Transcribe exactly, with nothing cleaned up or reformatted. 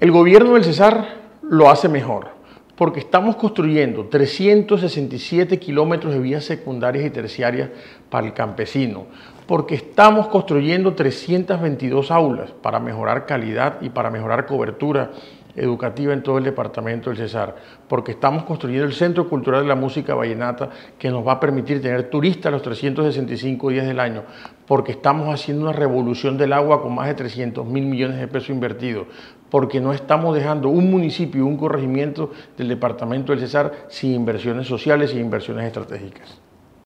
El gobierno del Cesar lo hace mejor, porque estamos construyendo trescientos sesenta y siete kilómetros de vías secundarias y terciarias para el campesino, porque estamos construyendo trescientas veintidós aulas para mejorar calidad y para mejorar cobertura educativa en todo el departamento del Cesar, porque estamos construyendo el Centro Cultural de la Música Vallenata que nos va a permitir tener turistas los trescientos sesenta y cinco días del año, porque estamos haciendo una revolución del agua con más de trescientos mil millones de pesos invertidos, porque no estamos dejando un municipio, un corregimiento del departamento del Cesar sin inversiones sociales y inversiones estratégicas.